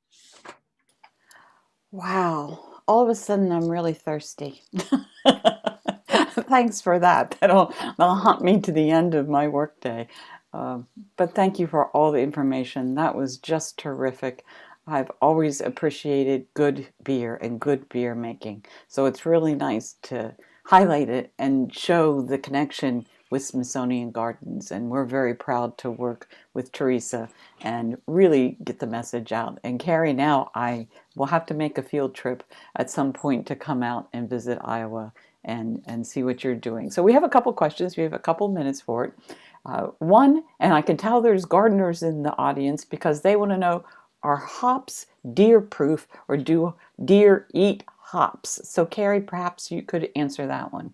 Wow, all of a sudden I'm really thirsty. Thanks for that. That'll haunt me to the end of my workday. But thank you for all the information. That was just terrific. I've always appreciated good beer and good beer making. So it's really nice to highlight it and show the connection with Smithsonian Gardens. And we're very proud to work with Teresa and really get the message out. And Carrie, now I will have to make a field trip at some point to come out and visit Iowa and see what you're doing. So we have a couple questions. We have a couple minutes for it. One, and I can tell there's gardeners in the audience because they want to know, are hops deer-proof or do deer eat hops? So Carrie, perhaps you could answer that one.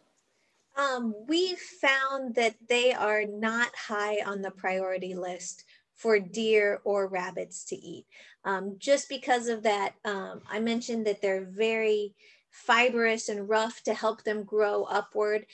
We found that they are not high on the priority list for deer or rabbits to eat. Just because of that, I mentioned that they're very fibrous and rough to help them grow upward.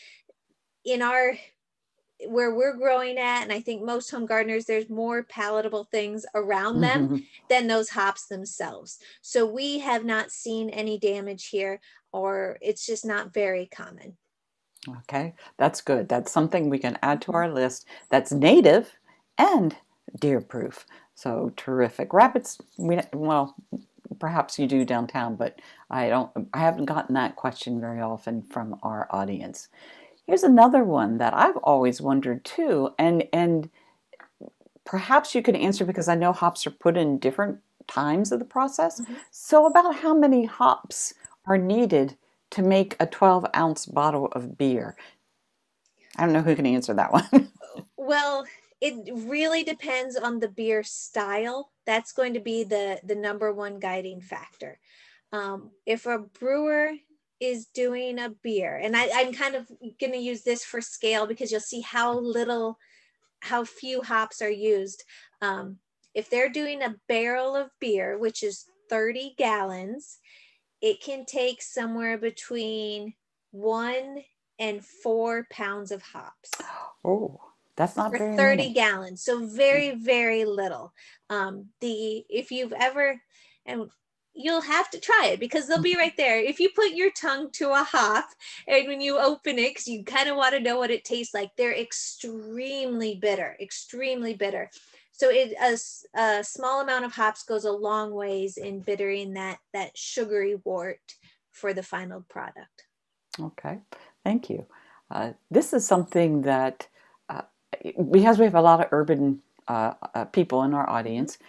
Where we're growing at, and I think most home gardeners, there's more palatable things around them than those hops themselves. So we have not seen any damage here, or it's just not very common. Okay, that's good. That's something we can add to our list that's native and deer proof. So terrific. Rabbits, well, perhaps you do downtown, but I haven't gotten that question very often from our audience. Here's another one that I've always wondered too, and perhaps you can answer because I know hops are put in different times of the process. So about how many hops are needed to make a 12-ounce bottle of beer? I don't know who can answer that one. Well, it really depends on the beer style. That's going to be the number one guiding factor. If a brewer is doing a beer, and I'm kind of going to use this for scale because you'll see how few hops are used. If they're doing a barrel of beer, which is 30 gallons, it can take somewhere between 1 and 4 pounds of hops. Oh, that's not for very 30 many. gallons. So very, very little. If you've ever, and you'll have to try it because they'll be right there. If you put your tongue to a hop and when you open it, because you kind of want to know what it tastes like, they're extremely bitter, extremely bitter. So a small amount of hops goes a long ways in bittering that sugary wort for the final product. Okay, thank you. This is something that, because we have a lot of urban people in our audience,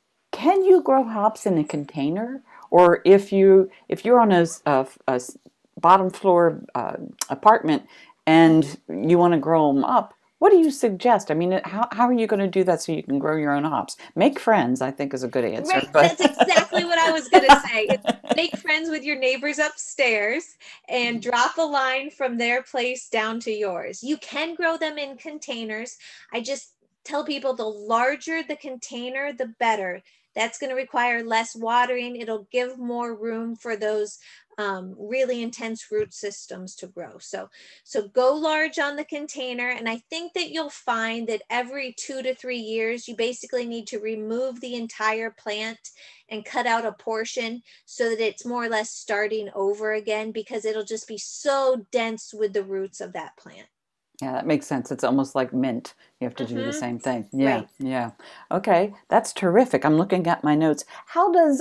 can you grow hops in a container? Or if you're on a bottom floor apartment and you want to grow them up, what do you suggest? I mean, how are you going to do that so you can grow your own hops? Make friends, I think, is a good answer. Right, that's exactly what I was going to say. Make friends with your neighbors upstairs and drop a line from their place down to yours. You can grow them in containers. I just tell people the larger the container, the better. That's going to require less watering. It'll give more room for those really intense root systems to grow. So go large on the container. And I think that you'll find that every 2 to 3 years, you basically need to remove the entire plant and cut out a portion so that it's more or less starting over again, because it'll just be so dense with the roots of that plant. Yeah, that makes sense. It's almost like mint. You have to do the same thing. Yeah, Right. yeah. Okay, that's terrific. I'm looking at my notes. How does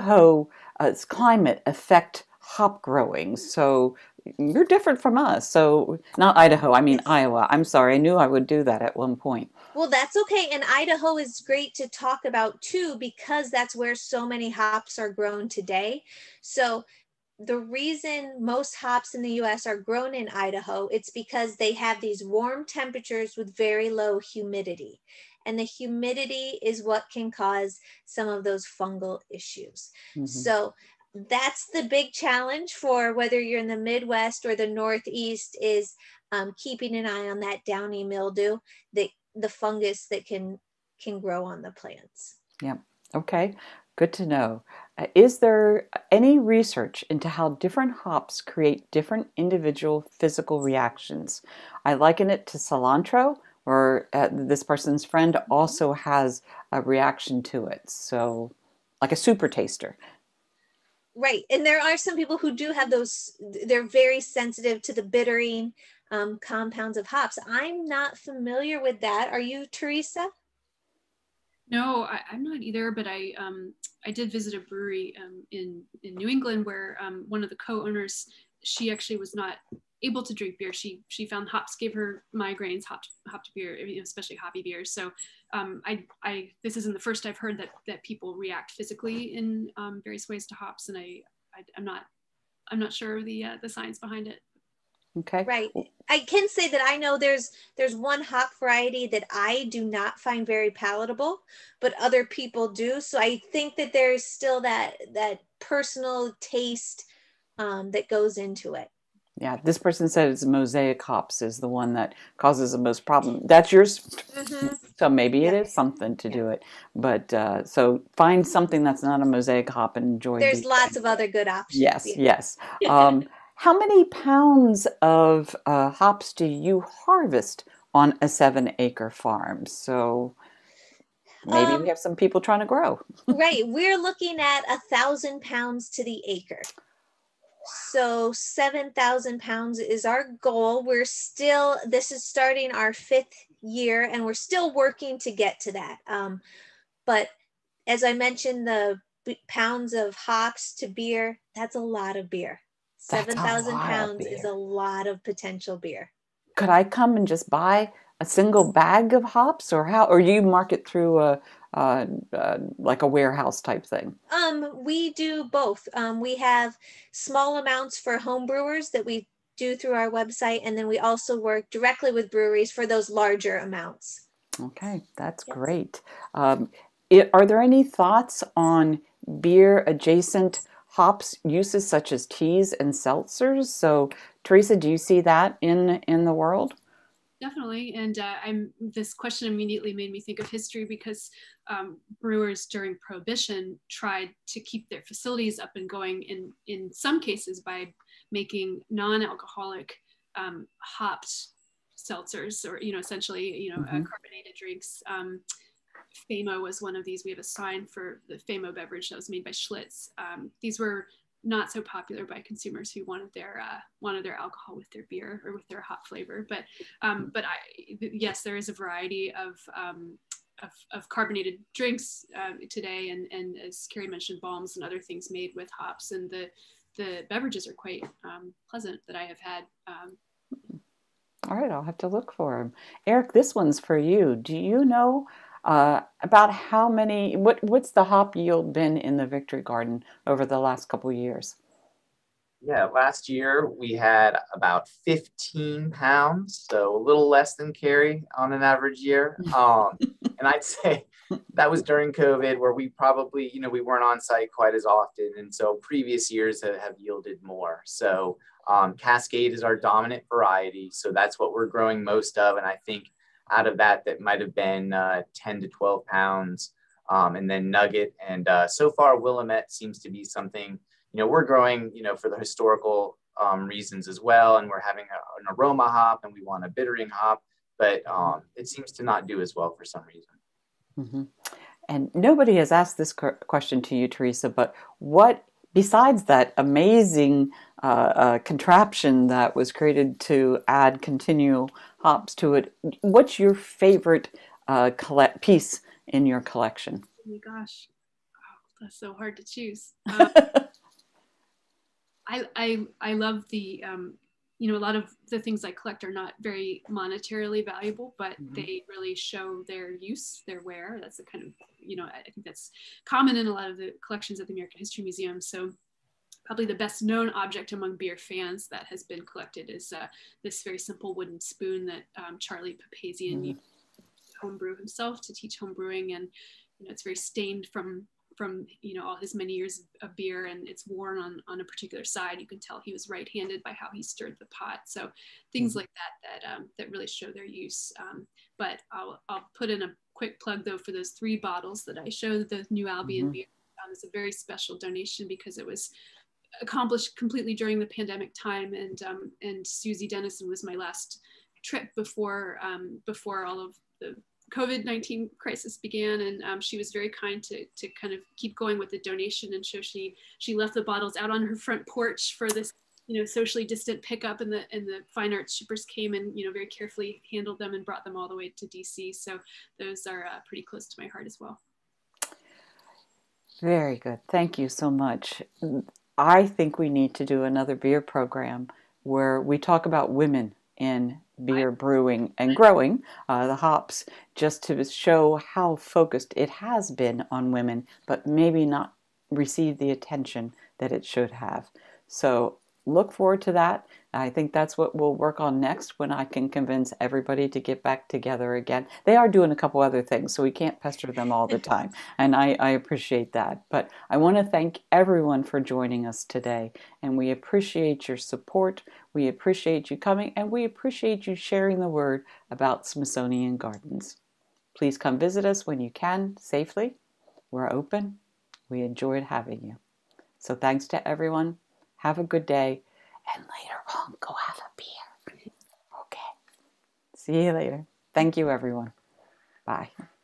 Idaho's climate affect hop growing? So you're different from us. So not Idaho, I mean Iowa. I'm sorry, I knew I would do that at one point. Well, that's okay. And Idaho is great to talk about too, because that's where so many hops are grown today. So the reason most hops in the US are grown in Idaho, it's because they have these warm temperatures with very low humidity. And the humidity is what can cause some of those fungal issues. So that's the big challenge for whether you're in the Midwest or the Northeast, is keeping an eye on that downy mildew, the fungus that can grow on the plants. Yeah. Okay. Good to know. Is there any research into how different hops create different individual physical reactions? I liken it to cilantro, where this person's friend also has a reaction to it. So like a super taster. Right. And there are some people who do have those, they're very sensitive to the bittering compounds of hops. I'm not familiar with that. Are you, Teresa? No, I'm not either, but I did visit a brewery in New England where one of the co-owners, she actually was not able to drink beer. She found hops gave her migraines, hopped beer, especially hoppy beers. So this isn't the first I've heard that people react physically in various ways to hops, and I'm not sure the science behind it. Okay. Right. I can say that I know there's one hop variety that I do not find very palatable, but other people do. So I think that there's still that personal taste that goes into it. Yeah, this person said it's mosaic hops is the one that causes the most problem. That's yours? So maybe it Yeah. is something to Yeah. do it. But so find something that's not a mosaic hop and enjoy There's the lots of other good options. Yes, Yeah. yes. How many pounds of hops do you harvest on a 7-acre farm? So maybe we have some people trying to grow. Right. We're looking at 1,000 pounds to the acre. So 7,000 pounds is our goal. This is starting our 5th year and we're still working to get to that. But as I mentioned, the pounds of hops to beer, that's a lot of beer. That's a 7,000 lot of pounds is beer. a lot of potential beer. Could I come and just buy a single bag of hops, or how? Or you market through like a warehouse type thing? We do both. We have small amounts for home brewers that we do through our website, and then we also work directly with breweries for those larger amounts. Okay, that's Yes. great. Are there any thoughts on beer adjacent hops uses such as teas and seltzers? So, Teresa, do you see that in the world? Definitely, and this question immediately made me think of history because brewers during Prohibition tried to keep their facilities up and going in some cases by making non-alcoholic hopped seltzers, or essentially carbonated drinks. Famo was one of these. We have a sign for the Famo beverage that was made by Schlitz. These were not so popular by consumers who wanted their alcohol with their beer or with their hop flavor. But yes, there is a variety of carbonated drinks today, and as Carrie mentioned, balms and other things made with hops, and the beverages are quite pleasant that I have had. All right, I'll have to look for them. Eric, this one's for you. Do you know about what's the hop yield been in the Victory Garden over the last couple of years? Yeah, last year we had about 15 pounds, so a little less than Carrie on an average year. And I'd say that was during COVID, where we probably, we weren't on site quite as often. And so previous years have yielded more. So Cascade is our dominant variety. So that's what we're growing most of. And I think out of that might have been 10 to 12 pounds. And then Nugget. And so far, Willamette seems to be something, we're growing, for the historical reasons as well. And we're having an aroma hop, and we want a bittering hop, but it seems to not do as well for some reason. Mm-hmm. And nobody has asked this question to you, Teresa, but what, besides that amazing contraption that was created to add continual hops to it, what's your favorite piece in your collection? Oh my gosh, that's so hard to choose. I love the a lot of the things I collect are not very monetarily valuable, but they really show their use, their wear. That's the kind of, I think that's common in a lot of the collections at the American History Museum. So probably the best known object among beer fans that has been collected is this very simple wooden spoon that Charlie Papazian used to homebrew himself to teach homebrewing. And, it's very stained from all his many years of beer, and it's worn on a particular side. You can tell he was right-handed by how he stirred the pot. So things like that really show their use. But I'll put in a quick plug though for those 3 bottles that I showed, the New Albion beer. It's a very special donation because it was accomplished completely during the pandemic time, and Susie Dennison was my last trip before all of the COVID-19 crisis began, and she was very kind to kind of keep going with the donation. And so she left the bottles out on her front porch for this socially distant pickup, and the fine arts shippers came and very carefully handled them and brought them all the way to DC. So those are pretty close to my heart as well. Very good. Thank you so much. I think we need to do another beer program where we talk about women in beer brewing and growing the hops, just to show how focused it has been on women, but maybe not received the attention that it should have. So look forward to that. I think that's what we'll work on next, when I can convince everybody to get back together again. They are doing a couple other things, so we can't pester them all the time, and I appreciate that. But I want to thank everyone for joining us today, and we appreciate your support. We appreciate you coming, and we appreciate you sharing the word about Smithsonian Gardens. Please come visit us when you can safely. We're open. We enjoyed having you. So thanks to everyone. Have a good day. And later on, go have a beer. Okay. See you later. Thank you, everyone. Bye.